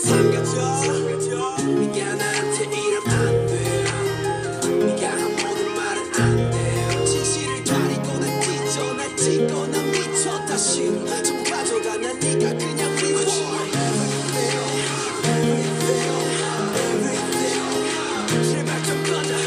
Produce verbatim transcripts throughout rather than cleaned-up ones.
삼겨져. 네가 나한테 이러면 안 돼. 네가 한 모든 말은 안 돼. 진실을 가리고 날 뒤져 날 찍고 난 미쳐 다시 좀 가져가 난 네가 그냥 미워. 제발 좀 꺼져.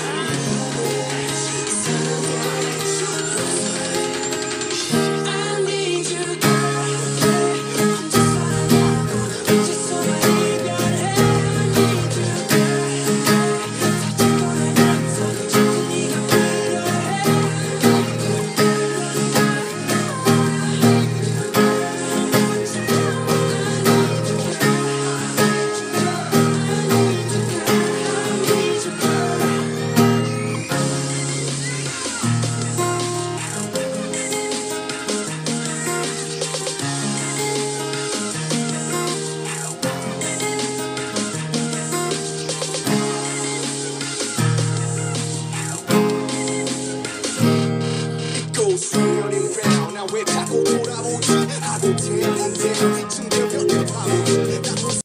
Swirling round 나 왜 자꾸 돌아오지 하고 되는데 이쯤 되면 바보지 나도